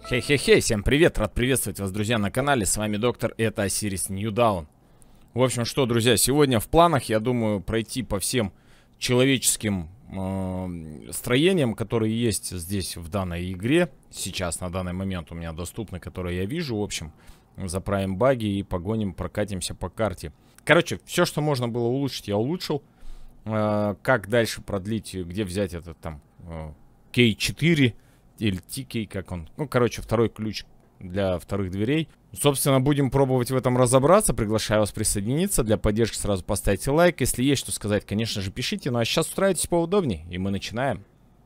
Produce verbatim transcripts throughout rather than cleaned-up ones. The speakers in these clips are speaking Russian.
Хей-хей-хей, всем привет, рад приветствовать вас, друзья, на канале, с вами доктор, это Osiris New Dawn. В общем, что, друзья, сегодня в планах, я думаю, пройти по всем человеческим э, строениям, которые есть здесь в данной игре. Сейчас, на данный момент у меня доступны, которые я вижу, в общем, заправим баги и погоним, прокатимся по карте. Короче, все, что можно было улучшить, я улучшил. Э, как дальше продлить, где взять этот там э, кей четыре... Или ти кей, как он. Ну, короче, второй ключ для вторых дверей. Собственно, будем пробовать в этом разобраться. Приглашаю вас присоединиться. Для поддержки сразу поставьте лайк. Если есть что сказать, конечно же, пишите. Ну, а сейчас устраивайтесь поудобнее, и мы начинаем.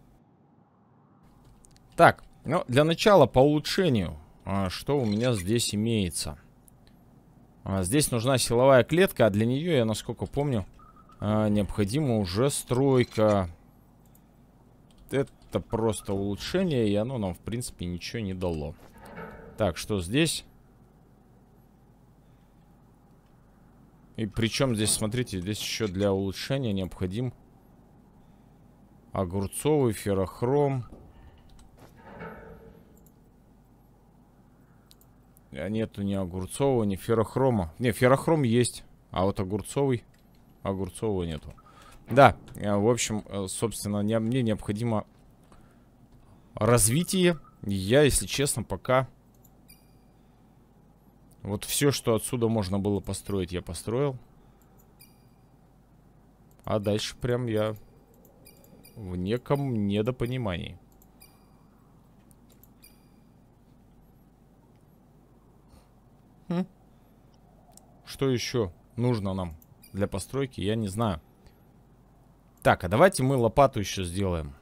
Так, ну, для начала по улучшению. А, что у меня здесь имеется? А, здесь нужна силовая клетка, а для нее, я насколько помню, а, необходима уже стройка. Это просто улучшение, и оно нам, в принципе, ничего не дало. Так, что здесь? И причем здесь, смотрите, здесь еще для улучшения необходим огурцовый феррохром. А нету ни огурцового, ни феррохрома. Не, феррохром есть, а вот огурцовый, огурцового нету. Да, в общем, собственно, мне необходимо развитие. Я, если честно, пока вот все, что отсюда можно было построить, я построил. А дальше прям я в неком недопонимании. Хм. Что еще нужно нам для постройки, я не знаю. Так, а давайте мы лопату еще сделаем.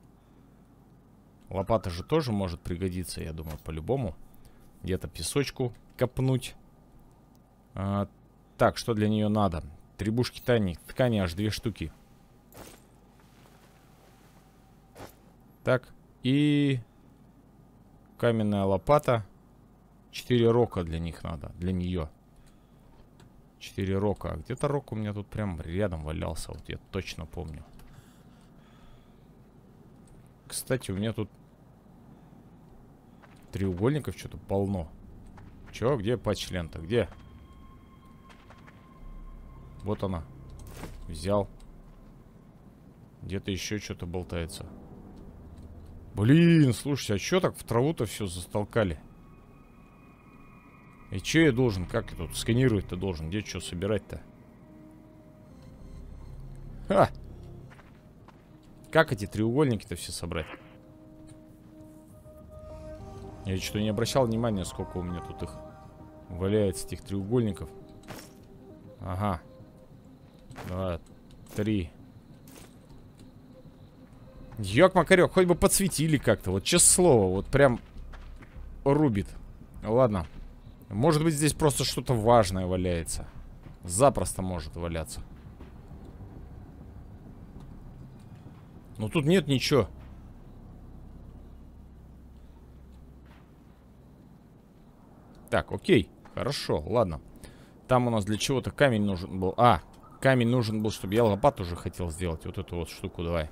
Лопата же тоже может пригодиться, я думаю, по-любому. Где-то песочку копнуть. А, так, что для нее надо? Требушки ткани, ткани аж две штуки. Так, и каменная лопата. Четыре рока для них надо, для нее. Четыре рока. Где-то рок у меня тут прям рядом валялся, вот я точно помню. Кстати, у меня тут треугольников что-то полно. Чё, где патч-лента? Где? Вот она. Взял. Где-то еще что-то болтается. Блин, слушайте, а чё так в траву-то все застолкали? И чё я должен? Как я тут сканировать-то должен? Где что собирать-то? Ха! Как эти треугольники-то все собрать? Я что-то не обращал внимания, сколько у меня тут их валяется, этих треугольников. Ага. Два, три. Ёк-макарёк, хоть бы подсветили как-то. Вот честное слово, вот прям рубит. Ладно. Может быть, здесь просто что-то важное валяется. Запросто может валяться. Но тут нет ничего. Так, окей. Хорошо, ладно. Там у нас для чего-то камень нужен был. А, камень нужен был, чтобы я лопату уже хотел сделать. Вот эту вот штуку давай.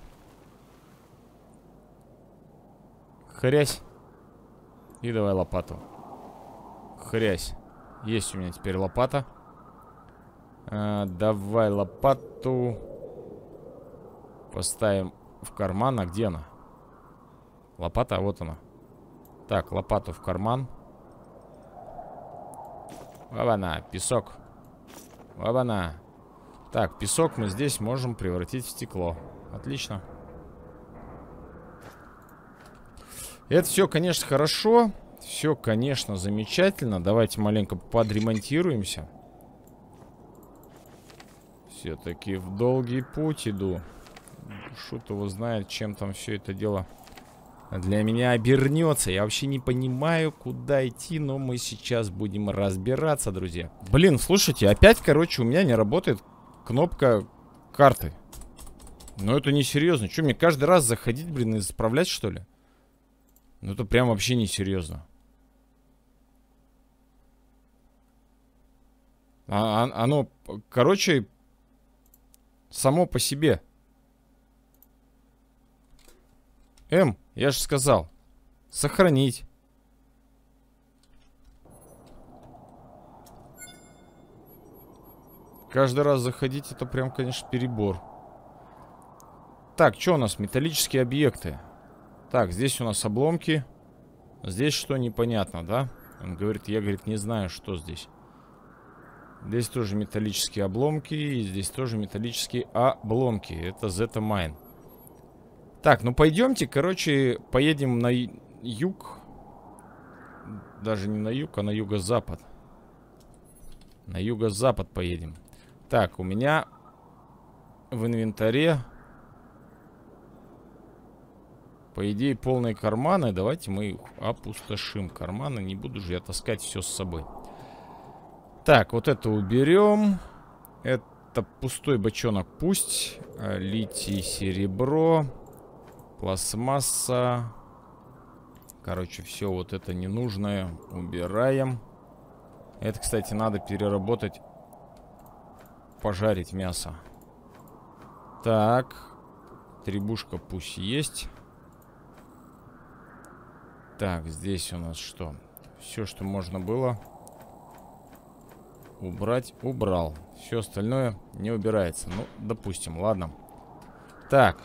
Хрясь. И давай лопату. Хрясь. Есть у меня теперь лопата. А, давай лопату поставим в карман. А где она? Лопата, а вот она. Так, лопату в карман. Вабана, песок. Вабана. Так, песок мы здесь можем превратить в стекло. Отлично. Это все, конечно, хорошо. Все, конечно, замечательно. Давайте маленько подремонтируемся. Все-таки в долгий путь иду. Шут его знает, чем там все это дело для меня обернется. Я вообще не понимаю, куда идти, но мы сейчас будем разбираться, друзья. Блин, слушайте, опять, короче, у меня не работает кнопка карты. Но это несерьезно. Что, мне каждый раз заходить, блин, и исправлять, что ли? Ну это прям вообще несерьезно. А, а, оно, короче, само по себе. М, я же сказал. Сохранить. Каждый раз заходить, это прям, конечно, перебор. Так, что у нас? Металлические объекты. Так, здесь у нас обломки. Здесь что, непонятно, да? Он говорит, я, говорит, не знаю, что здесь. Здесь тоже металлические обломки. И здесь тоже металлические обломки. Это Zeta Mine. Так, ну пойдемте, короче, поедем на юг. Даже не на юг, а на юго-запад. На юго-запад поедем. Так, у меня в инвентаре, по идее, полные карманы. Давайте мы их опустошим. Карманы, не буду же я таскать все с собой. Так, вот это уберем. Это пустой бочонок пусть. Литий, серебро, пластмасса. Короче, все вот это ненужное убираем. Это, кстати, надо переработать. Пожарить мясо. Так. Требушка пусть есть. Так, здесь у нас что? Все, что можно было убрать, убрал. Все остальное не убирается. Ну, допустим, ладно. Так.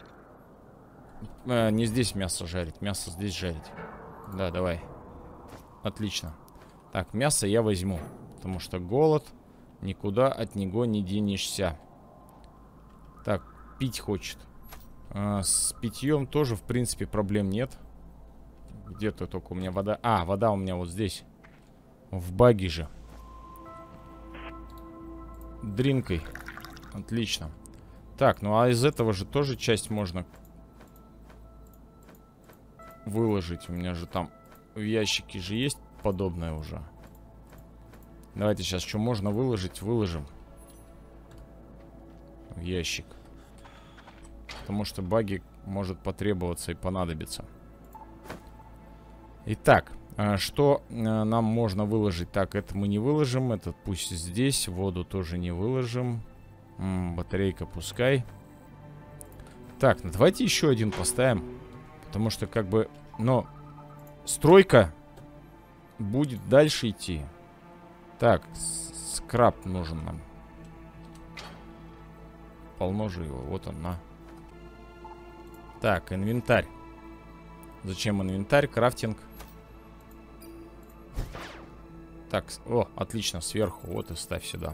Э, не здесь мясо жарить. Мясо здесь жарить. Да, давай. Отлично. Так, мясо я возьму. Потому что голод. Никуда от него не денешься. Так, пить хочет. А, с питьем тоже, в принципе, проблем нет. Где-то только у меня вода. А, вода у меня вот здесь. В баги же. Дринкой. Отлично. Так, ну а из этого же тоже часть можно выложить. У меня же там в ящике же есть подобное уже. Давайте сейчас, что можно выложить, выложим в ящик. Потому что баги может потребоваться и понадобиться. Итак, что нам можно выложить? Так, это мы не выложим. Этот пусть здесь. Воду тоже не выложим. М-м, батарейка пускай. Так, ну давайте еще один поставим. Потому что как бы, но стройка будет дальше идти. Так, скраб нужен нам. Полно же его. Вот он, на. Так, инвентарь. Зачем инвентарь? Крафтинг. Так, о, отлично, сверху. Вот и ставь сюда.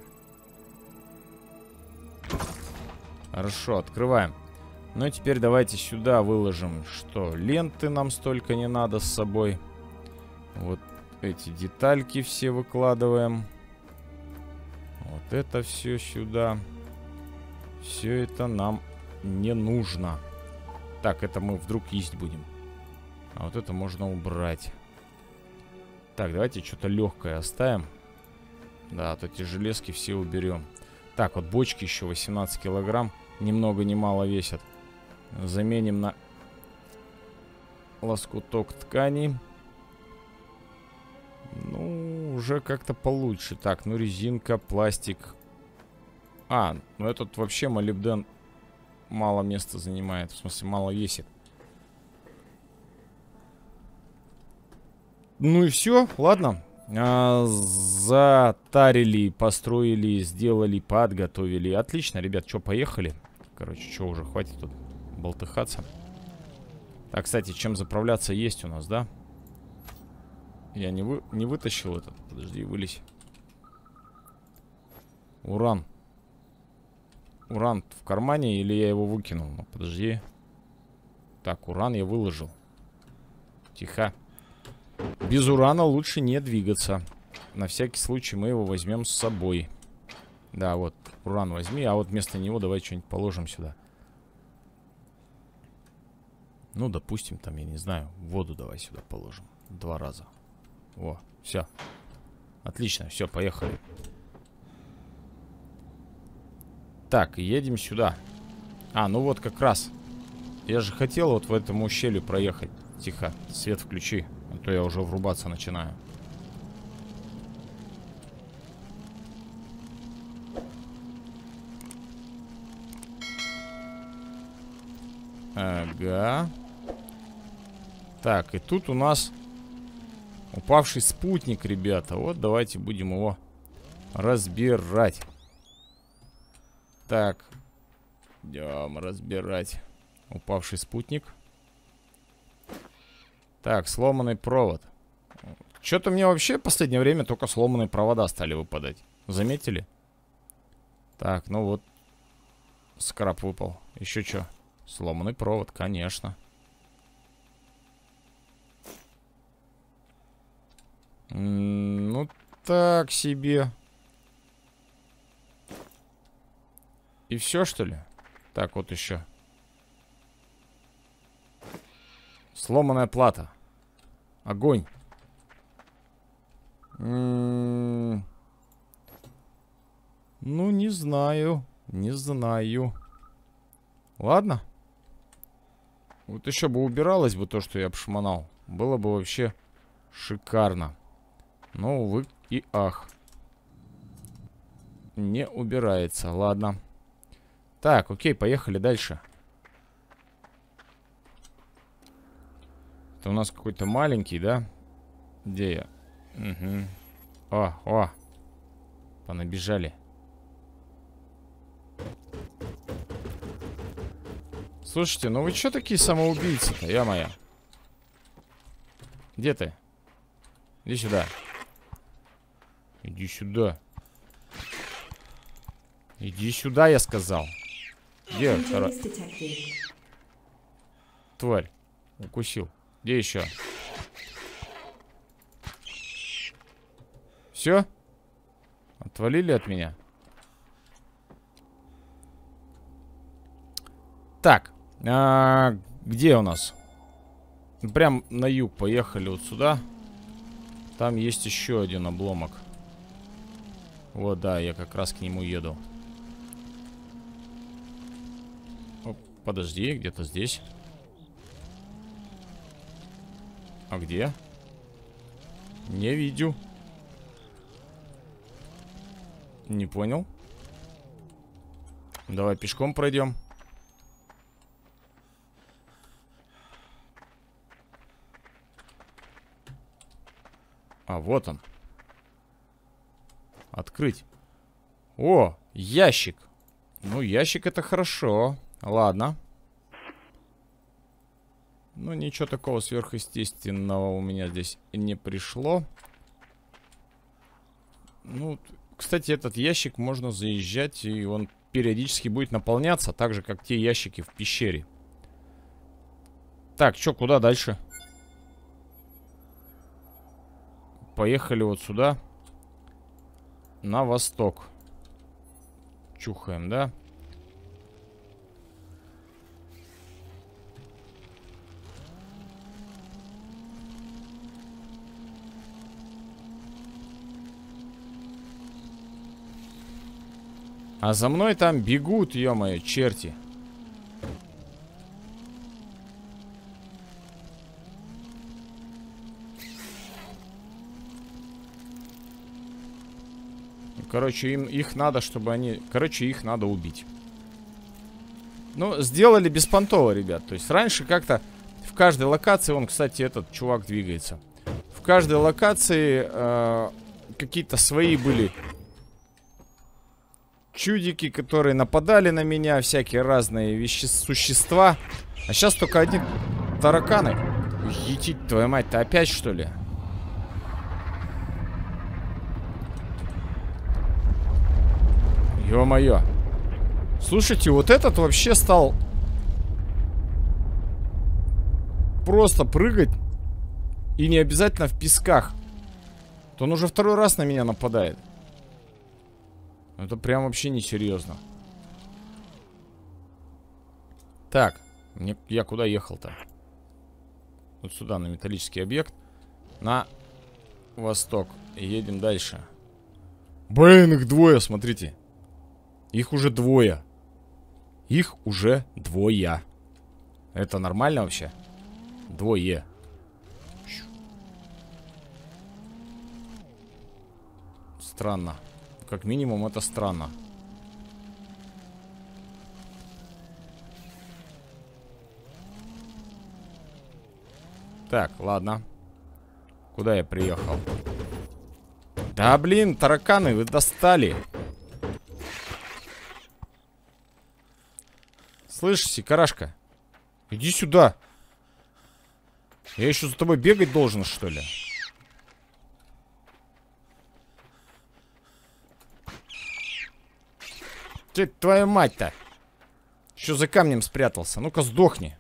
Хорошо, открываем. Ну и теперь давайте сюда выложим, что ленты нам столько не надо с собой. Вот эти детальки все выкладываем. Вот это все сюда. Все это нам не нужно. Так, это мы вдруг есть будем. А вот это можно убрать. Так, давайте что-то легкое оставим. Да, а то эти железки все уберем. Так, вот бочки еще восемнадцать килограмм. Ни много ни мало весят. Заменим на лоскуток ткани. Ну, уже как-то получше. Так, ну резинка, пластик. А, ну этот вообще молибден мало места занимает. В смысле, мало весит. Ну и все, ладно. А, затарили, построили, сделали, подготовили. Отлично, ребят, что, поехали? Короче, что, уже хватит тут болтыхаться. Так, кстати, чем заправляться есть у нас, да? Я не, вы, не вытащил этот. Подожди, вылезь. Уран. Уран в кармане или я его выкинул? Ну, подожди. Так, уран я выложил. Тихо. Без урана лучше не двигаться. На всякий случай мы его возьмем с собой. Да, вот, уран возьми. А вот вместо него давай что-нибудь положим сюда. Ну, допустим, там, я не знаю, воду давай сюда положим. Два раза. О, все. Отлично, все, поехали. Так, едем сюда. А, ну вот как раз. Я же хотел вот в этом ущелью проехать. Тихо, свет включи. А то я уже врубаться начинаю. Ага. Так, и тут у нас упавший спутник, ребята. Вот давайте будем его разбирать. Так. Идем разбирать. Упавший спутник. Так, сломанный провод. Что-то мне вообще в последнее время только сломанные провода стали выпадать. Заметили? Так, ну вот. Скраб выпал. Еще что? Сломанный провод, конечно. М-м, ну, так себе. И все, что ли? Так, вот еще. Сломанная плата. Огонь. М-м-м. Ну, не знаю. Не знаю. Ладно. Вот еще бы убиралось бы то, что я обшмонал. Было бы вообще шикарно. Но, увы и ах. Не убирается. Ладно. Так, окей, поехали дальше. Это у нас какой-то маленький, да? Где я? Угу. О, о. Понабежали. Слушайте, ну вы что такие самоубийцы-то, я-моя? Где ты? Иди сюда. Иди сюда. Иди сюда, я сказал. Где второй? Тварь. Укусил. Где еще? Все? Отвалили от меня? Так. А, где у нас? Прям на юг поехали вот сюда. Там есть еще один обломок. Вот, да, я как раз к нему еду. Оп, подожди, где-то здесь. А где? Не видю. Не понял. Давай пешком пройдем. А, вот он. Открыть. О, ящик. Ну, ящик это хорошо. Ладно. Ну, ничего такого сверхъестественного у меня здесь не пришло. Ну, кстати, этот ящик можно заезжать, и он периодически будет наполняться, так же, как те ящики в пещере. Так, что, куда дальше? Поехали вот сюда. На восток. Чухаем, да? А за мной там бегут, ё-моё, черти. Короче, им их надо, чтобы они... Короче, их надо убить. Ну, сделали беспонтово, ребят. То есть раньше как-то в каждой локации... Он, кстати, этот чувак двигается. В каждой локации э, какие-то свои были чудики, которые нападали на меня. Всякие разные вещи... существа. А сейчас только одни тараканы. Етить, твою мать, ты опять, что ли? Ё-моё. Слушайте, вот этот вообще стал просто прыгать. И не обязательно в песках. То он уже второй раз на меня нападает. Это прям вообще несерьезно. Так, мне, я куда ехал-то? Вот сюда, на металлический объект. На восток. И едем дальше. Блин, их двое, смотрите. Их уже двое. Их уже двое. Это нормально вообще? Двое. Странно. Как минимум это странно. Так, ладно. Куда я приехал? Да блин, тараканы, вы достали. Слышь, сикарашка, иди сюда. Я еще за тобой бегать должен, что ли? Ты, твою мать-то! Еще за камнем спрятался. Ну-ка, сдохни.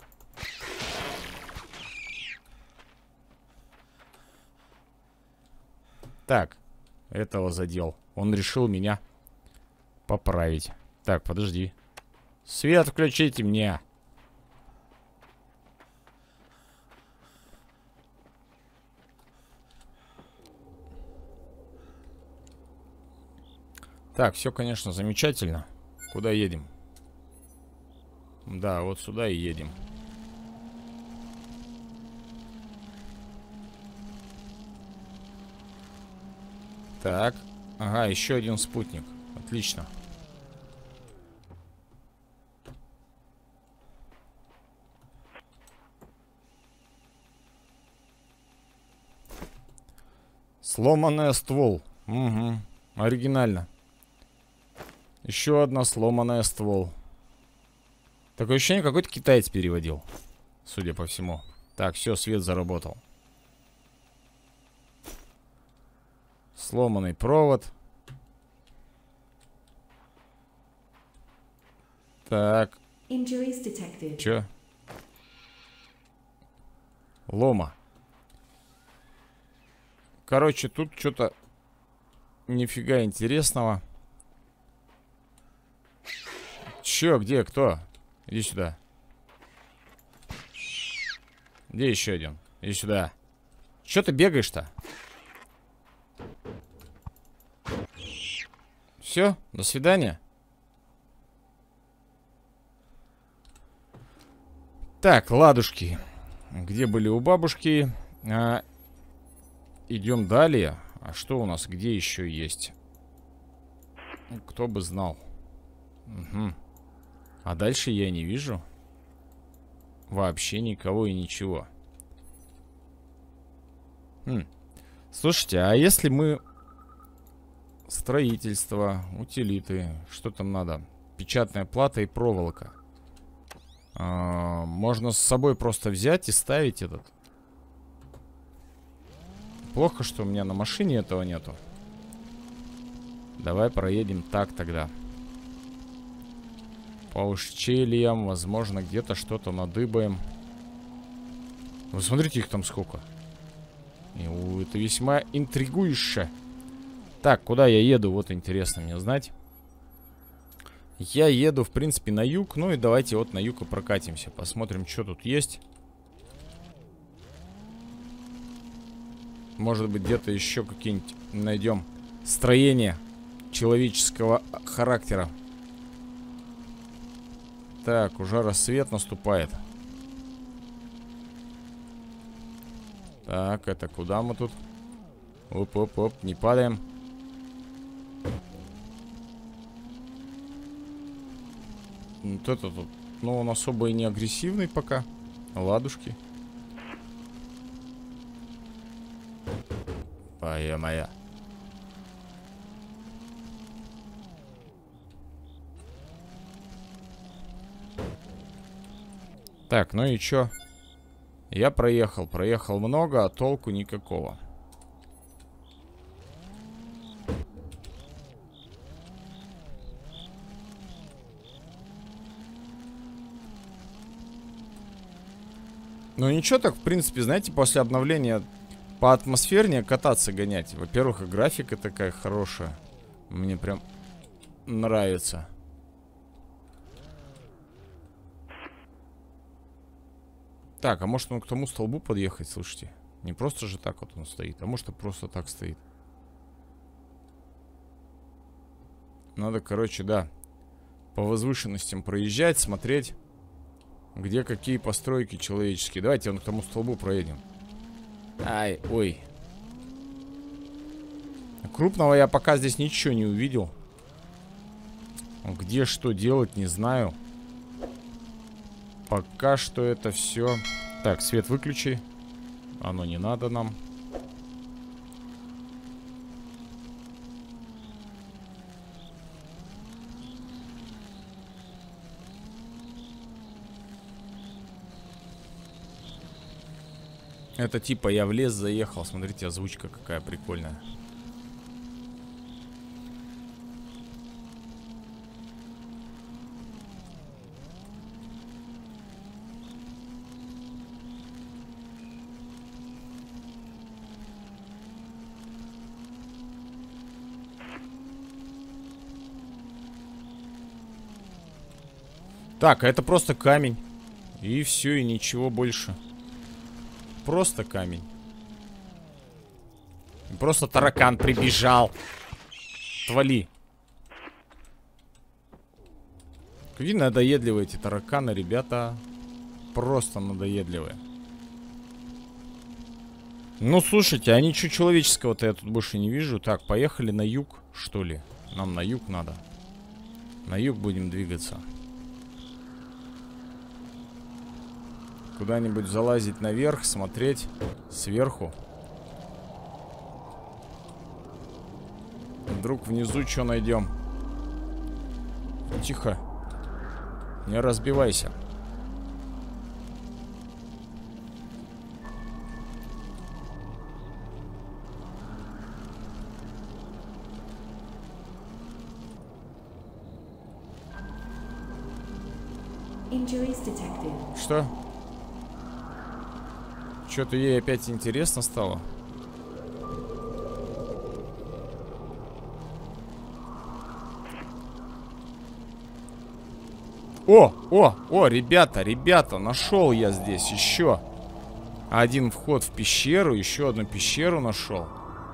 Так, этого задел. Он решил меня поправить. Так, подожди. Свет включите мне. Так, все, конечно, замечательно. Куда едем? Да, вот сюда и едем. Так. Ага, еще один спутник. Отлично. Сломанная ствол. Угу. Оригинально. Еще одна сломанная ствол. Такое ощущение, какой-то китаец переводил. Судя по всему. Так, все, свет заработал. Сломанный провод. Так. Че? Лома. Короче, тут что-то нифига интересного. Че, где, кто? Иди сюда. Где еще один? Иди сюда. Че ты бегаешь-то? Все, до свидания. Так, ладушки. Где были у бабушки? А, идем далее. А что у нас? Где еще есть? Кто бы знал. Угу. А дальше я не вижу вообще никого и ничего. Хм. Слушайте, а если мы... Строительство, утилиты, что там надо? Печатная плата и проволока. А, можно с собой просто взять и ставить этот. Плохо, что у меня на машине этого нету. Давай проедем так тогда. По ущельям, возможно, где-то что-то надыбаем. Вы смотрите, их там сколько. И, у, это весьма интригующе. Так, куда я еду? Вот интересно мне знать. Я еду, в принципе, на юг. Ну и давайте вот на юг и прокатимся. Посмотрим, что тут есть. Может быть, где-то еще какие-нибудь найдем строения человеческого характера. Так, уже рассвет наступает. Так, это куда мы тут? Оп-оп-оп, не падаем. Вот это тут, ну, он особо и не агрессивный пока. Ладушки. Пая моя. Так, ну и чё? Я проехал, проехал много, а толку никакого. Ну ничего так, в принципе, знаете, после обновления по атмосфернее кататься гонять. Во-первых, и графика такая хорошая. Мне прям нравится. Так, а может он к тому столбу подъехать, слушайте? Не просто же так вот он стоит, а может и просто так стоит. Надо, короче, да, по возвышенностям проезжать, смотреть, где какие постройки человеческие. Давайте вон к тому столбу проедем. Ай, ой. Крупного я пока здесь ничего не увидел. Где что делать, не знаю. Пока что это все. Так, свет выключи. Оно не надо нам. Это типа я в лес заехал. Смотрите, озвучка какая прикольная. Так, а это просто камень. И все, и ничего больше. Просто камень. Просто таракан прибежал. Отвали. Какие надоедливые эти тараканы, ребята. Просто надоедливые. Ну, слушайте, а ничего человеческого-то я тут больше не вижу. Так, поехали на юг, что ли? Нам на юг надо. На юг будем двигаться. Куда-нибудь залазить наверх, смотреть сверху. Вдруг внизу что найдем? Тихо. Не разбивайся. Что? Что-то ей опять интересно стало. О, о, о, ребята, ребята, нашел я здесь еще один вход в пещеру, еще одну пещеру нашел.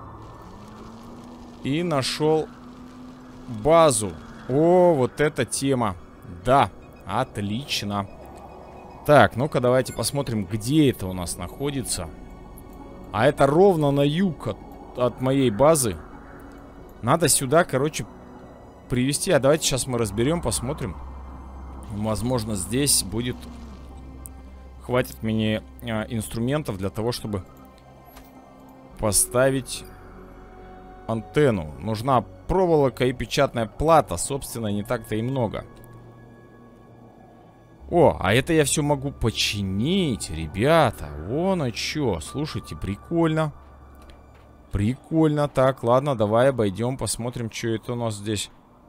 И нашел базу. О, вот эта тема. Да, отлично. Так, ну-ка давайте посмотрим, где это у нас находится. А это ровно на юг от, от моей базы. Надо сюда, короче, привести. А давайте сейчас мы разберем, посмотрим. Возможно, здесь будет... Хватит мне а, инструментов для того, чтобы поставить антенну. Нужна проволока и печатная плата. Собственно, не так-то и много. О, а это я все могу починить, ребята. Вон а чё. Слушайте, прикольно. Прикольно. Так, ладно, давай обойдем, посмотрим, что это у нас здесь.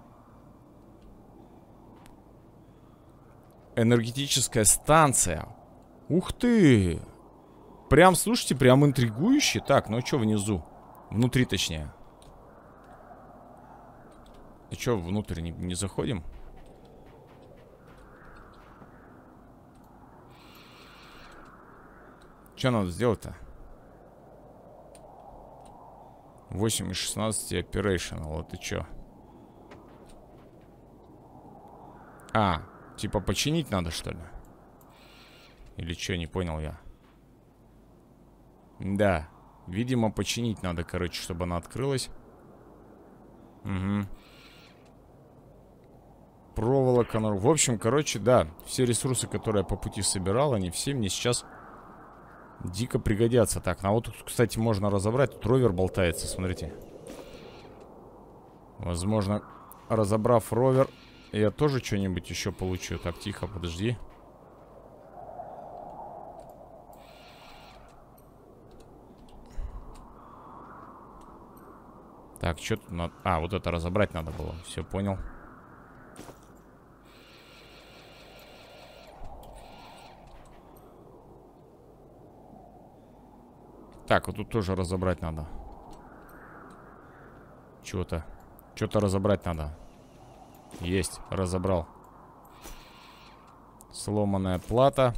Энергетическая станция. Ух ты. Прям, слушайте, прям интригующе. Так, ну что внизу? Внутри, точнее. И что, внутрь не, не заходим? Что надо сделать-то? восемь из шестнадцати operational. Это что? А, типа починить надо, что ли? Или что, не понял я. Да, видимо, починить надо, короче, чтобы она открылась. Угу. Проволока. В общем, короче, да, все ресурсы, которые я по пути собирал, они все мне сейчас дико пригодятся. Так, ну а вот тут, кстати, можно разобрать. Тут ровер болтается, смотрите. Возможно, разобрав ровер, я тоже что-нибудь еще получу. Так, тихо, подожди. Так, что тут надо... А, вот это разобрать надо было. Все, понял. Так, вот тут тоже разобрать надо. Чего-то. Что-то разобрать надо. Есть, разобрал. Сломанная плата.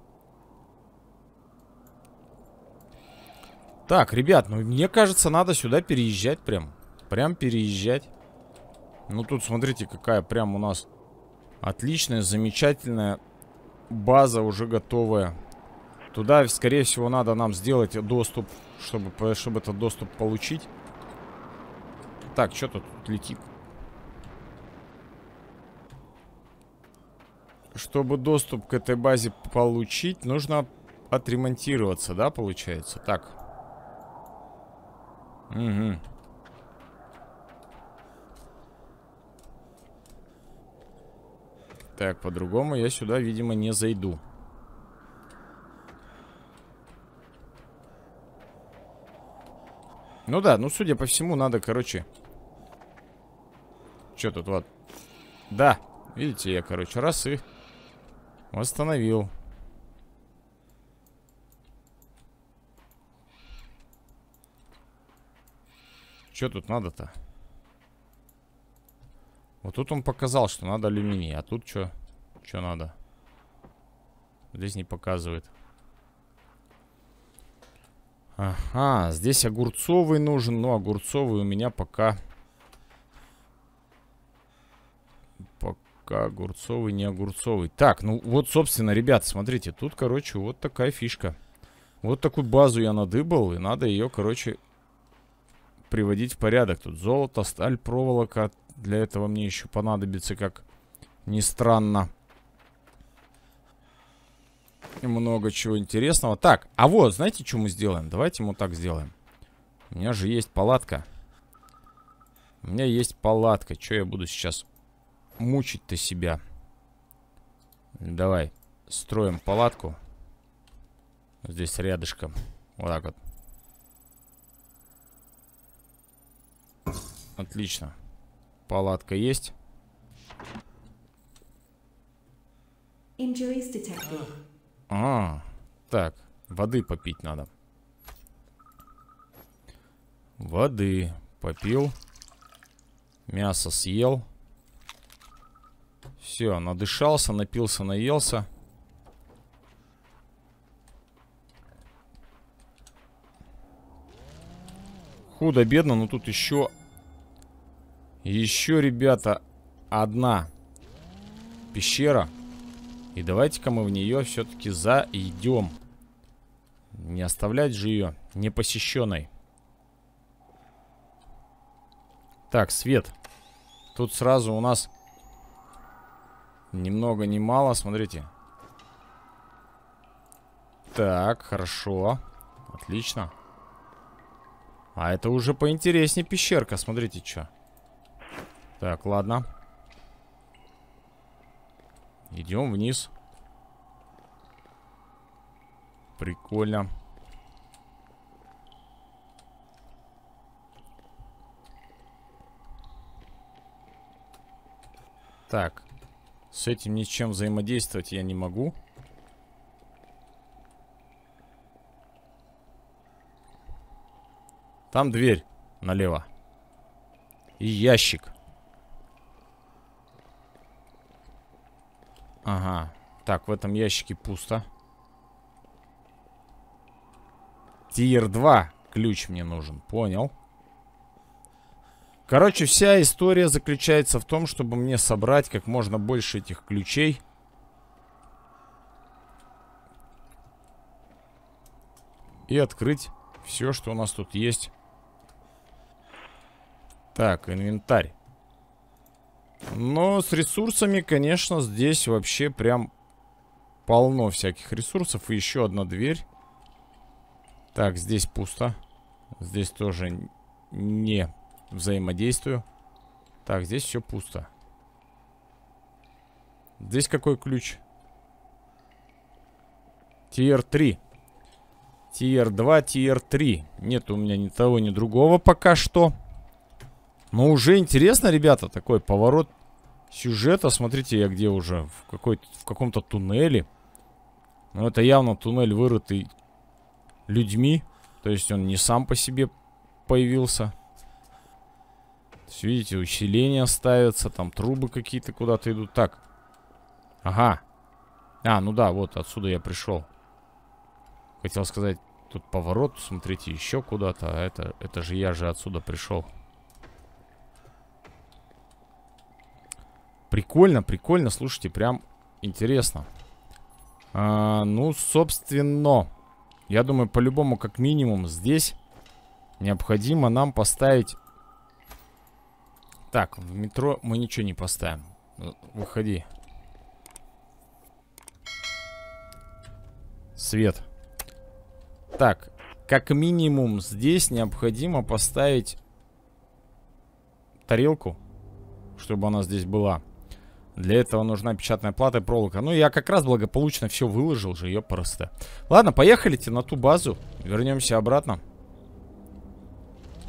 Так, ребят, ну мне кажется, надо сюда переезжать прям. Прям переезжать. Ну тут, смотрите, какая прям у нас отличная, замечательная база уже готовая. Туда, скорее всего, надо нам сделать доступ, чтобы, чтобы этот доступ получить. Так, что тут летит? Чтобы доступ к этой базе получить, нужно отремонтироваться, да, получается? Так. Угу. Так, по-другому я сюда, видимо, не зайду. Ну да, ну судя по всему, надо, короче... Что тут вот? Да, видите, я, короче, раз и восстановил. Что тут надо-то? Вот тут он показал, что надо алюминий. А тут что? Что надо? Здесь не показывает. Ага, здесь огурцовый нужен. Но огурцовый у меня пока... Пока огурцовый, не огурцовый. Так, ну вот, собственно, ребят, смотрите. Тут, короче, вот такая фишка. Вот такую базу я надыбал. И надо ее, короче, приводить в порядок. Тут золото, сталь, проволока. Для этого мне еще понадобится, как ни странно, много чего интересного. Так, а вот, знаете, что мы сделаем? Давайте мы так сделаем. У меня же есть палатка. У меня есть палатка. Что я буду сейчас мучить-то себя? Давай, строим палатку. Здесь рядышком. Вот так вот. Отлично. Палатка есть. А, так, воды попить надо. Воды попил. Мясо съел. Все, надышался, напился, наелся. Худо-бедно, но тут еще... Еще, ребята, одна пещера. И давайте-ка мы в нее все-таки зайдем. Не оставлять же ее непосещенной. Так, свет. Тут сразу у нас ни много ни мало, смотрите. Так, хорошо. Отлично. А это уже поинтереснее пещерка, смотрите, что. Так, ладно. Идем вниз. Прикольно. Так. С этим ни с чем взаимодействовать я не могу. Там дверь налево. И ящик. Ага. Так, в этом ящике пусто. Тир два. Ключ мне нужен. Понял. Короче, вся история заключается в том, чтобы мне собрать как можно больше этих ключей. И открыть все, что у нас тут есть. Так, инвентарь. Но с ресурсами, конечно, здесь вообще прям полно всяких ресурсов. И еще одна дверь. Так, здесь пусто. Здесь тоже не взаимодействую. Так, здесь все пусто. Здесь какой ключ? Тир три. Тир два, Тир три. Нет у меня ни того, ни другого пока что. Но уже интересно, ребята, такой поворот сюжета. Смотрите, я где уже? В, какой в каком-то туннеле. Но это явно туннель, вырытый людьми. То есть он не сам по себе появился. То есть, видите, усиления ставятся. Там трубы какие-то куда-то идут. Так. Ага. А, ну да, вот отсюда я пришел. Хотел сказать, тут поворот, смотрите, еще куда-то. А это, это же я же отсюда пришел. Прикольно, прикольно, слушайте, прям интересно. А, ну, собственно, я думаю, по-любому, как минимум, здесь необходимо нам поставить... Так, в метро мы ничего не поставим. Выходи. Свет. Так, как минимум здесь необходимо поставить тарелку, чтобы она здесь была. Для этого нужна печатная плата и проволока. Ну, я как раз благополучно все выложил же, ее просто. Ладно, поехали на ту базу. Вернемся обратно.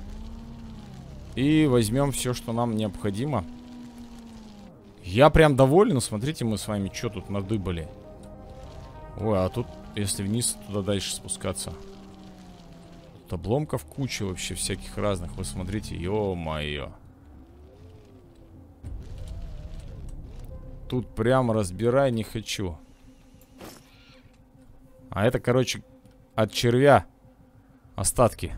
И возьмем все, что нам необходимо. Я прям доволен. Смотрите, мы с вами что тут надыбали. Ой, а тут, если вниз, туда дальше спускаться. Тут обломков куча вообще всяких разных. Вы смотрите, ё-моё. Тут прям разбирай не хочу. А это, короче, от червя остатки.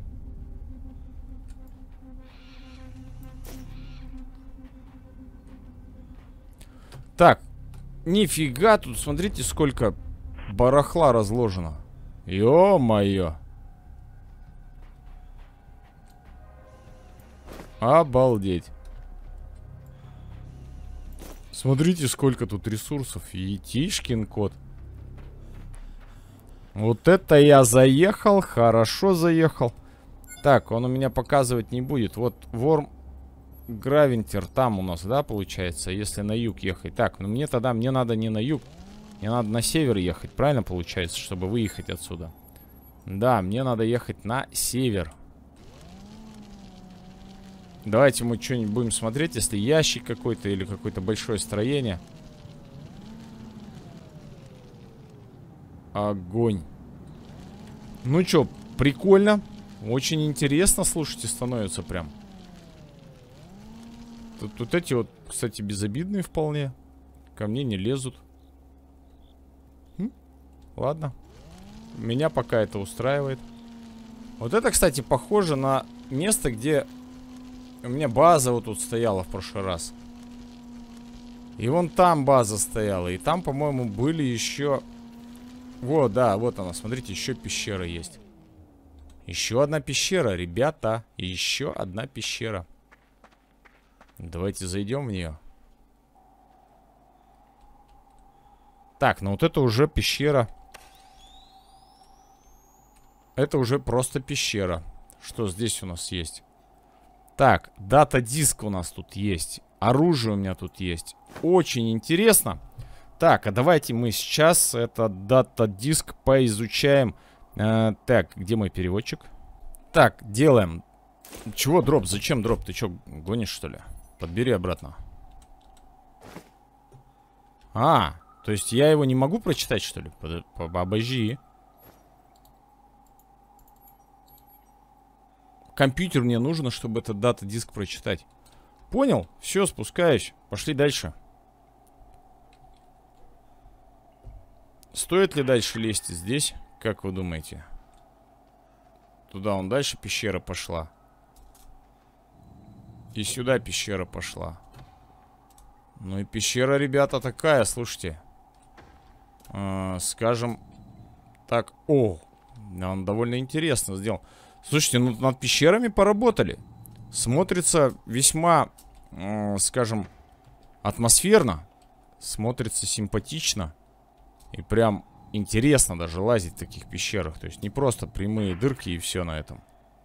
Так, нифига тут, смотрите, сколько барахла разложено. Ё-моё. Обалдеть. Смотрите, сколько тут ресурсов. Етишкин кот. Вот это я заехал. Хорошо заехал. Так, он у меня показывать не будет. Вот Ворм Гравентер там у нас, да, получается, если на юг ехать. Так, ну мне тогда, мне надо не на юг. Мне надо на север ехать, правильно получается, чтобы выехать отсюда. Да, мне надо ехать на север. Давайте мы что-нибудь будем смотреть, если ящик какой-то или какое-то большое строение. Огонь. Ну что, прикольно. Очень интересно, слушайте, становится прям. Тут, тут эти вот, кстати, безобидные вполне. Ко мне не лезут. М? Ладно. Меня пока это устраивает. Вот это, кстати, похоже на место, где у меня база вот тут стояла в прошлый раз. И вон там база стояла. И там, по-моему, были еще... Вот, да, вот она, смотрите, еще пещера есть. Еще одна пещера, ребята. Еще одна пещера. Давайте зайдем в нее. Так, ну вот это уже пещера. Это уже просто пещера. Что здесь у нас есть? Так, дата-диск у нас тут есть. Оружие у меня тут есть. Очень интересно. Так, а давайте мы сейчас этот дата-диск поизучаем. э, Так, где мой переводчик? Так, делаем. Чего дроп? Зачем дроп? Ты что, гонишь, что ли? Подбери обратно. А, то есть я его не могу прочитать, что ли? Обожди. Компьютер мне нужно, чтобы этот дата-диск прочитать. Понял? Все, спускаюсь. Пошли дальше. Стоит ли дальше лезть здесь? Как вы думаете? Туда он дальше пещера пошла. И сюда пещера пошла. Ну и пещера, ребята, такая, слушайте. Э, скажем так. О, он довольно интересно сделал. Слушайте, ну над пещерами поработали. Смотрится весьма, э, скажем, атмосферно. Смотрится симпатично. И прям интересно даже лазить в таких пещерах. То есть не просто прямые дырки и все на этом.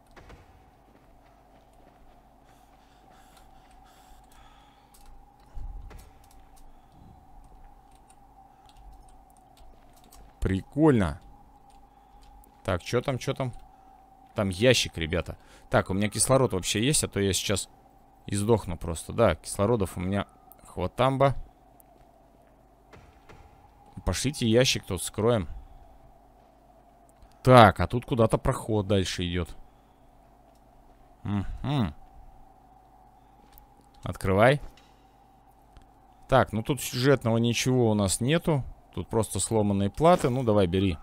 Прикольно. Так, что там, что там? Там ящик, ребята. Так, у меня кислород вообще есть, а то я сейчас и сдохну просто. Да, кислородов у меня хватамба. Пошлите ящик тут скроем. Так, а тут куда-то проход дальше идет. Угу. Открывай. Так, ну тут сюжетного ничего у нас нету. Тут просто сломанные платы. Ну, давай, бери.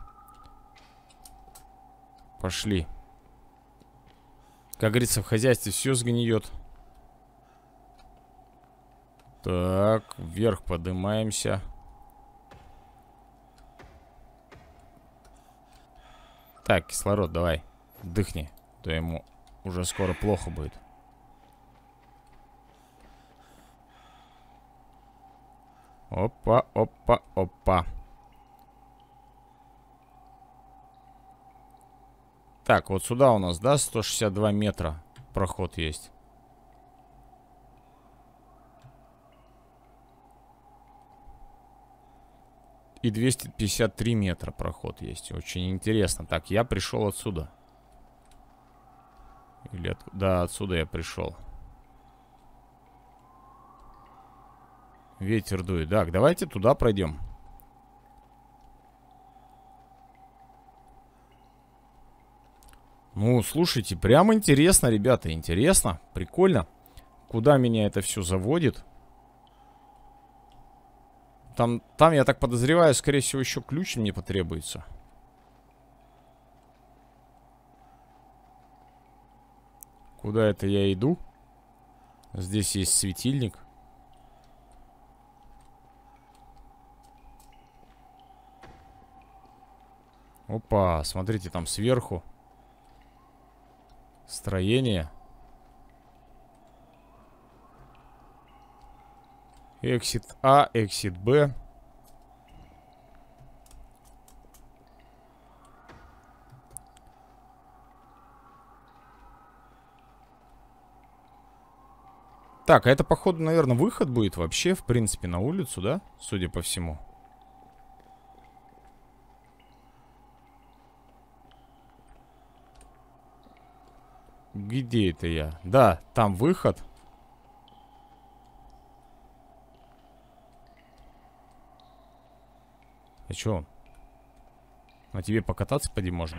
Пошли. Как говорится, в хозяйстве все сгниет. Так, вверх поднимаемся. Так, кислород, давай. Дыхни. То ему уже скоро плохо будет. Опа, опа, опа. Так, вот сюда у нас, да, сто шестьдесят два метра проход есть. И двести пятьдесят три метра проход есть. Очень интересно. Так, я пришел отсюда. Или от... Да, отсюда я пришел. Ветер дует. Так, давайте туда пройдем. Ну, слушайте, прям интересно, ребята, интересно, прикольно. Куда меня это все заводит? Там, там, я так подозреваю, скорее всего, еще ключ мне потребуется. Куда это я иду? Здесь есть светильник. Опа, смотрите, там сверху строение. Exit А, Exit Б. Так, а это, походу, наверное, выход будет вообще, в принципе, на улицу, да? Судя по всему. Где это я? Да, там выход. А чё он? На тебе покататься поди можно?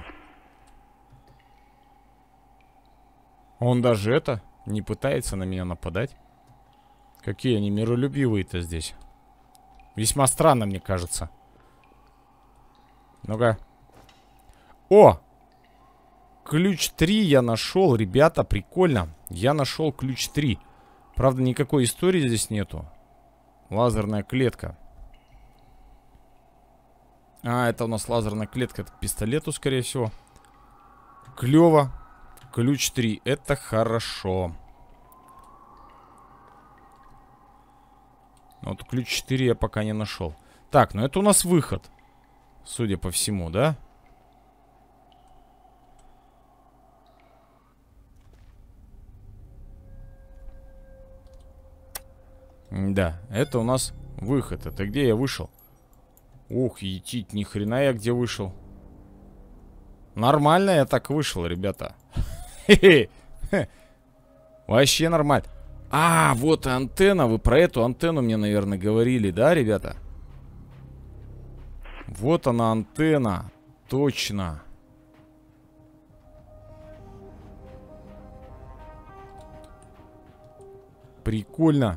Он даже это не пытается на меня нападать. Какие они миролюбивые-то здесь. Весьма странно, мне кажется. Ну-ка. О! Ключ три я нашел, ребята, прикольно. Я нашел ключ три. Правда, никакой истории здесь нету. Лазерная клетка. А, это у нас лазерная клетка. Это к пистолету, скорее всего. Клево. Ключ три. Это хорошо. Вот ключ четыре я пока не нашел. Так, ну это у нас выход. Судя по всему, да? Да, это у нас выход. Это где я вышел? Ух, етить, ни хрена я где вышел. Нормально я так вышел, ребята. Вообще нормально. А, вот и антенна. Вы про эту антенну мне, наверное, говорили, да, ребята? Вот она, антенна. Точно. Прикольно.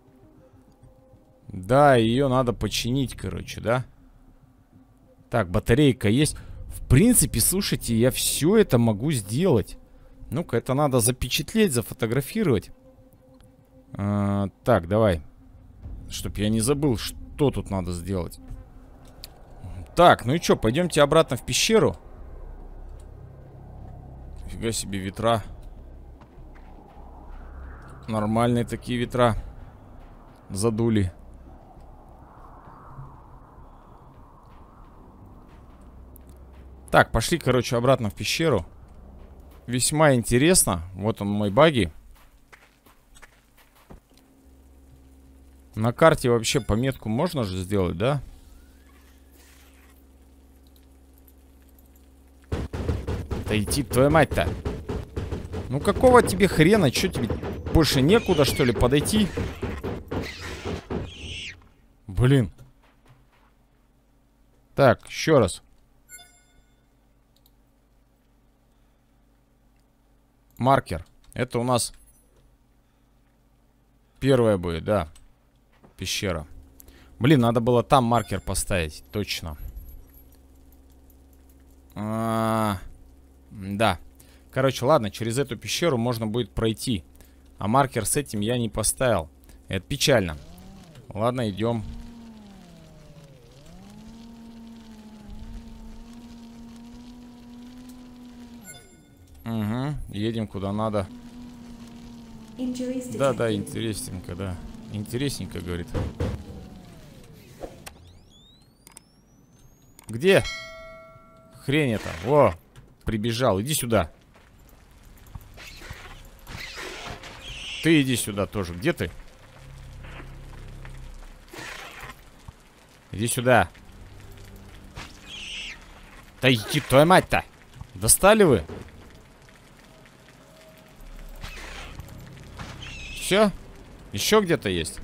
Да, ее надо починить, короче, да? Так, батарейка есть. В принципе, слушайте, я все это могу сделать. Ну-ка, это надо запечатлеть, зафотографировать. а, Так, давай. Чтоб я не забыл, что тут надо сделать. Так, ну и что, пойдемте обратно в пещеру. Фига себе ветра. Нормальные такие ветра. Задули. Так, пошли, короче, обратно в пещеру. Весьма интересно. Вот он, мой багги. На карте вообще пометку можно же сделать, да? Да идти, твою мать-то. Ну какого тебе хрена? Че тебе больше некуда, что ли, подойти? Блин. Так, еще раз. Маркер. Это у нас первая будет, да. Пещера. Блин, надо было там маркер поставить. Точно. А -а -а, да. Короче, ладно, через эту пещеру можно будет пройти. А маркер с этим я не поставил. Это печально. Ладно, идем. Угу, едем куда надо. Да, да, интересненько, да. Интересненько, говорит. Где? Хрень это. Во, прибежал. Иди сюда. Ты иди сюда тоже. Где ты? Иди сюда. Да иди, твою мать-то. Достали вы? Все? Еще где-то есть?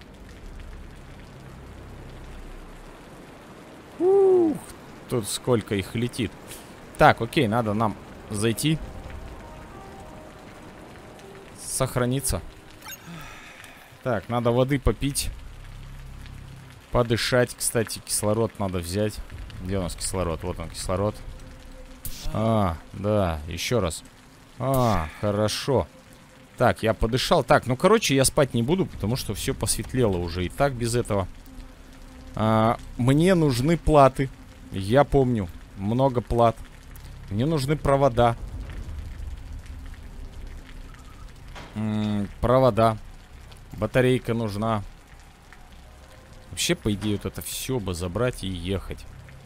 Ух, тут сколько их летит. Так, окей, надо нам зайти. Сохраниться. Так, надо воды попить. Подышать. Кстати, кислород надо взять. Где у нас кислород? Вот он, кислород. А, да, еще раз. А, хорошо. Так, я подышал. Так, ну, короче, я спать не буду, потому что все посветлело уже и так без этого. А, мне нужны платы. Я помню. Много плат. Мне нужны провода. М-м, провода. Батарейка нужна. Вообще, по идее, вот это все бы забрать и ехать.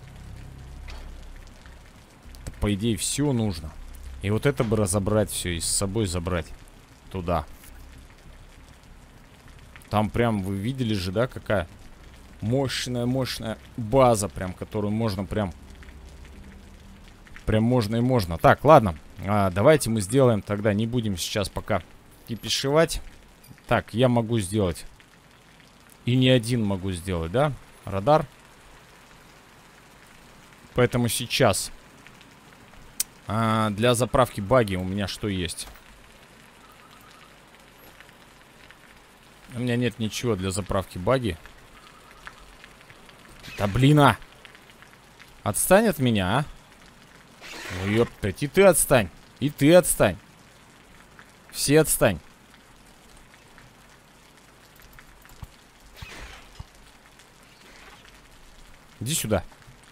Это, по идее, все нужно. И вот это бы разобрать все и с собой забрать туда. Там прям, вы видели же, да, какая мощная-мощная база, прям, которую можно прям... Прям можно и можно. Так, ладно. А, давайте мы сделаем тогда. Не будем сейчас пока кипишевать. Так, я могу сделать. И не один могу сделать, да? Радар. Поэтому сейчас а, для заправки баги у меня что есть? У меня нет ничего для заправки баги. Да блин, а! Отстань от меня, а! Ну ёптать, и ты отстань. И ты отстань. Все отстань. Иди сюда.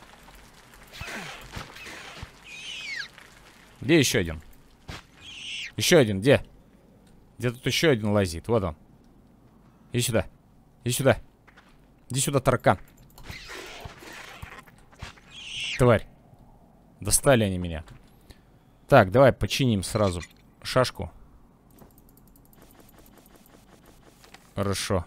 Где еще один? Еще один, где? Где тут еще один лазит? Вот он. Иди сюда. Иди сюда. Иди сюда, таракан. Тварь. Достали они меня. Так, давай починим сразу шашку. Хорошо.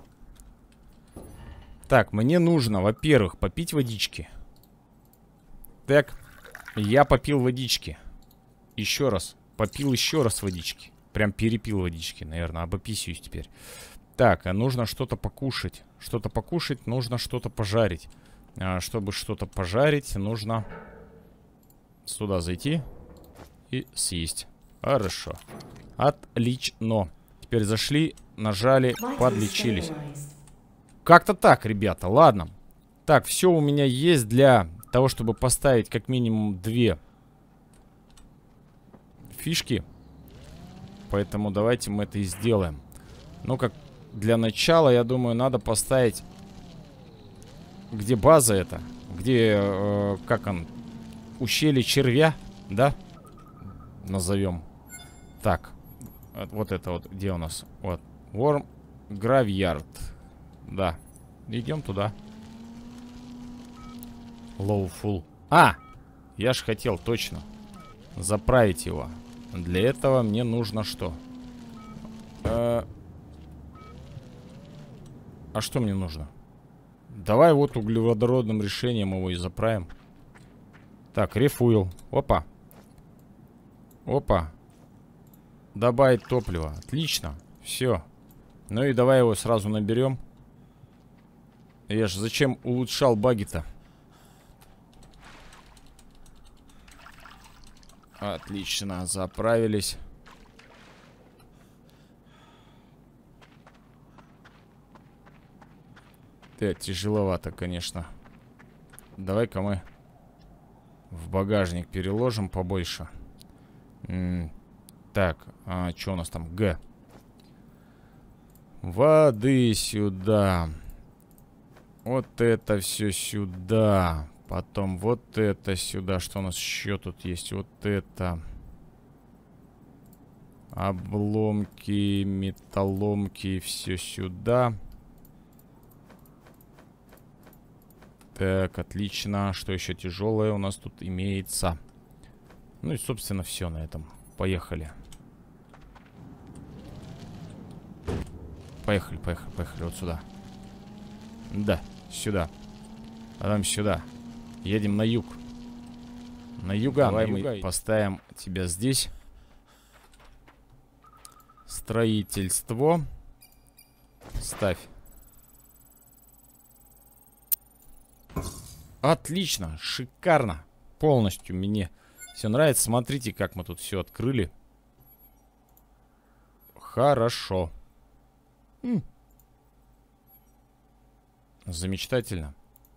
Так, мне нужно, во-первых, попить водички. Так, я попил водички. Еще раз. Попил еще раз водички. Прям перепил водички, наверное. Обописюсь теперь. Так, а нужно что-то покушать. Что-то покушать, нужно что-то пожарить. А, чтобы что-то пожарить, нужно сюда зайти и съесть. Хорошо. Отлично. Теперь зашли, нажали, подлечились. Как-то так, ребята, ладно. Так, все у меня есть для того, чтобы поставить как минимум две фишки. Поэтому давайте мы это и сделаем. Ну, как для начала, я думаю, надо поставить... Где база эта? Где, э, как он? Ущелье червя, да? Назовем. Так, вот это вот, где у нас? Вот, Worm Graveyard. Да, идем туда. Low full. А, я ж хотел точно заправить его. Для этого мне нужно что? Э, а что мне нужно? Давай вот углеводородным решением его и заправим. Так, рефуил. Опа. Опа. Добавить топливо. Отлично. Все. Ну и давай его сразу наберем. Я же зачем улучшал баги-то? Отлично. Заправились. Да, тяжеловато, конечно. Давай-ка мы в багажник переложим побольше. М-м, так, а что у нас там? Г. Воды сюда. Вот это все сюда. Потом вот это сюда. Что у нас еще тут есть? Вот это. Обломки, металломки. Все сюда. Так, отлично. Что еще тяжелое у нас тут имеется? Ну и, собственно, все на этом. Поехали. Поехали, поехали, поехали. Вот сюда. Да, сюда. Потом сюда. Едем на юг. На юга. Давай мы поставим тебя здесь. Строительство. Ставь. Отлично, шикарно. Полностью мне все нравится. Смотрите, как мы тут все открыли. Хорошо. М. Замечательно.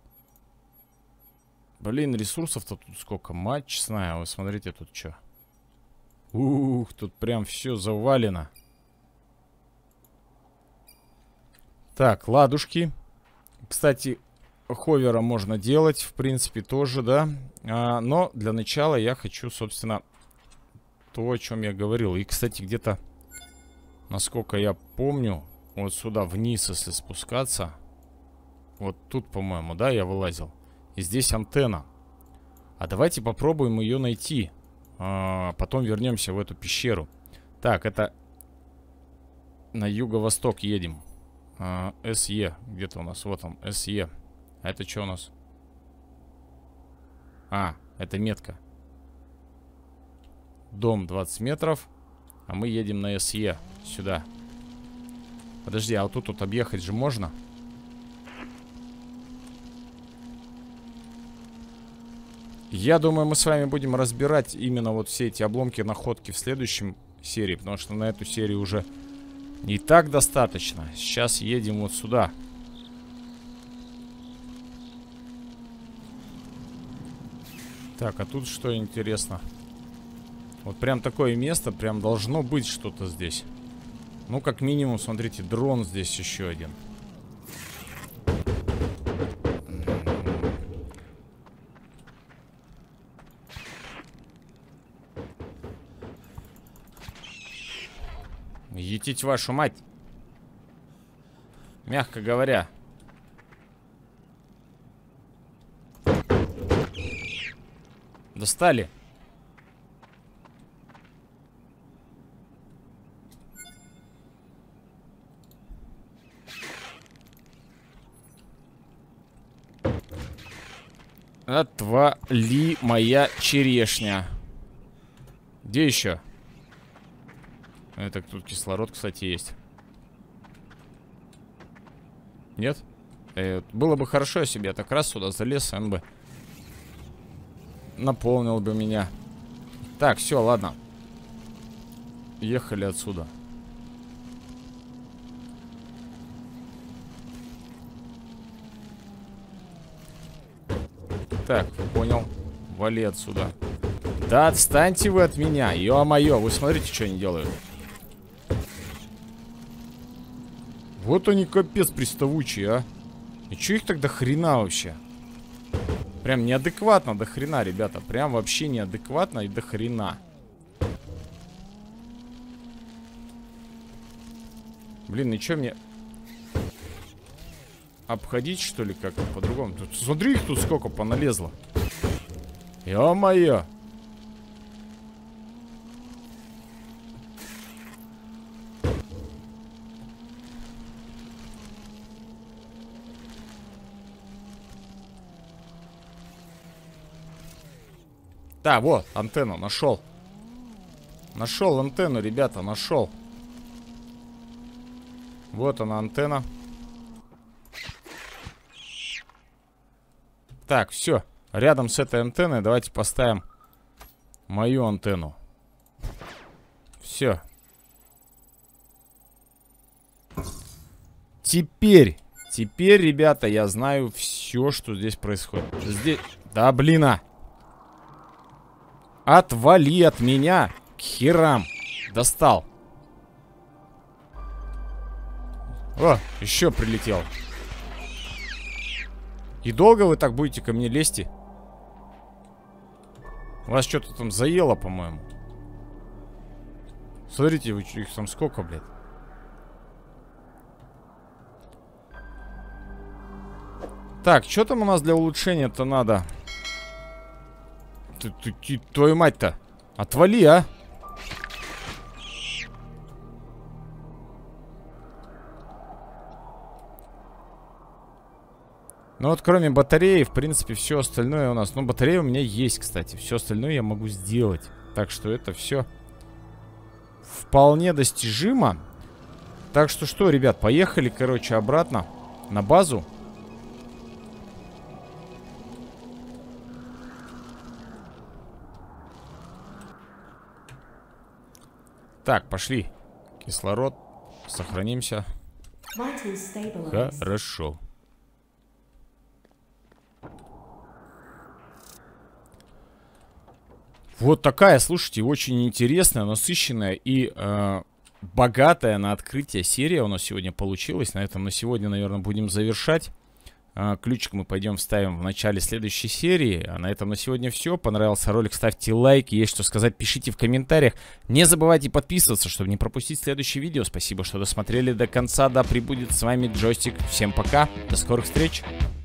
Блин, ресурсов-то тут сколько. Мать честная. Вы смотрите, тут что. Ух, тут прям все завалено. Так, ладушки. Кстати, ховера можно делать, в принципе, тоже, да. А, но для начала я хочу, собственно, то, о чем я говорил. И, кстати, где-то, насколько я помню, вот сюда вниз, если спускаться, вот тут, по-моему, да, я вылазил. И здесь антенна. А давайте попробуем ее найти. А, потом вернемся в эту пещеру. Так, это на юго-восток едем. А, СЕ. Где-то у нас, вот он, СЕ. А это что у нас? А, это метка. Дом двадцать метров. А мы едем на СЕ. Сюда. Подожди, а вот тут вот объехать же можно? Я думаю, мы с вами будем разбирать именно вот все эти обломки, находки в следующем серии. Потому что на эту серию уже не так достаточно. Сейчас едем вот сюда. Так, а тут что интересно? Вот прям такое место, прям должно быть что-то здесь. Ну, как минимум, смотрите, дрон здесь еще один. Етить вашу мать. Мягко говоря. Достали. Отвали, моя черешня. Где еще? Это тут кислород, кстати, есть. Нет? Э, было бы хорошо, если бы я так раз сюда залез, он бы наполнил бы меня. Так, все, ладно. Ехали отсюда. Так, понял. Вали отсюда. Да отстаньте вы от меня. Ё-моё, вы смотрите, что они делают. Вот они капец приставучие, а. И чё их так до хрена вообще? Прям неадекватно до хрена, ребята. Прям вообще неадекватно и до хрена. Блин, и чё мне... Обходить, что ли, как-то по-другому? Тут, смотри, их тут сколько поналезло. Ё-моё. Да, вот, антенну нашел. Нашел антенну, ребята, нашел. Вот она, антенна. Так, все. Рядом с этой антенной давайте поставим мою антенну. Все. Теперь, теперь, ребята, я знаю все, что здесь происходит. Здесь... Да, блин, а! Отвали от меня к херам. Достал. О, еще прилетел. И долго вы так будете ко мне лезть? Вас что-то там заело, по-моему. Смотрите, вы, их там сколько, блядь. Так, что там у нас для улучшения-то надо? Ты, ты, ты, твою мать-то. Отвали, а. Ну вот кроме батареи, в принципе, все остальное у нас. Ну, батарея у меня есть, кстати. Все остальное я могу сделать. Так что это все вполне достижимо. Так что что, ребят, поехали, короче, обратно на базу. Так, пошли. Кислород. Сохранимся. Хорошо. Вот такая, слушайте, очень интересная, насыщенная и э, богатая на открытие серия у нас сегодня получилась. На этом на сегодня, наверное, будем завершать. Э, ключик мы пойдем вставим в начале следующей серии. А на этом на сегодня все. Понравился ролик, ставьте лайки. Есть что сказать, пишите в комментариях. Не забывайте подписываться, чтобы не пропустить следующее видео. Спасибо, что досмотрели до конца. Да пребудет с вами Джойстик. Всем пока. До скорых встреч.